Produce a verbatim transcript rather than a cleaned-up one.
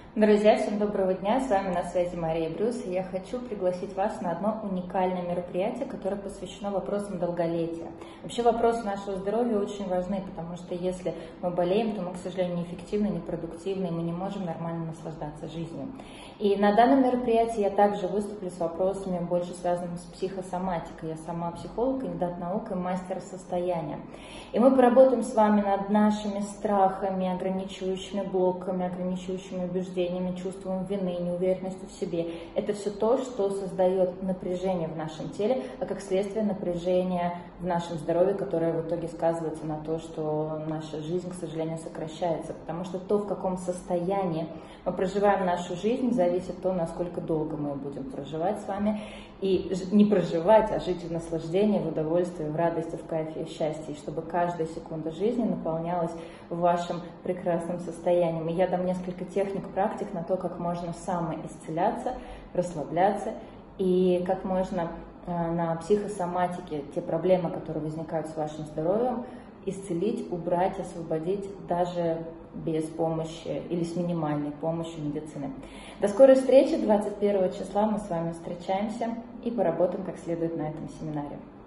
Друзья, всем доброго дня, с вами на связи Мария Брюс, и я хочу пригласить вас на одно уникальное мероприятие, которое посвящено вопросам долголетия. Вообще вопросы нашего здоровья очень важны, потому что если мы болеем, то мы, к сожалению, неэффективны, непродуктивны, и мы не можем нормально наслаждаться жизнью. И на данном мероприятии я также выступлю с вопросами, больше связанными с психосоматикой. Я сама психолог, кандидат наук и мастер состояния. И мы поработаем с вами над нашими страхами, ограничивающими блоками, ограничивающими убеждениями, чувством вины, неуверенностью в себе. Это все то, что создает напряжение в нашем теле, а как следствие напряжение в нашем здоровье, которое в итоге сказывается на то, что наша жизнь, к сожалению, сокращается. Потому что то, в каком состоянии мы проживаем нашу жизнь, зависит от того, насколько долго мы будем проживать с вами. И не проживать, а жить в наслаждении, в удовольствии, в радости, в кайфе и в счастье. И чтобы каждая секунда жизни наполнялась вашим прекрасным состоянием. И я дам несколько техник, практик на то, как можно самоисцеляться, расслабляться и как можно на психосоматике те проблемы, которые возникают с вашим здоровьем, исцелить, убрать, освободить даже без помощи или с минимальной помощью медицины. До скорой встречи. двадцать первого числа мы с вами встречаемся и поработаем как следует на этом семинаре.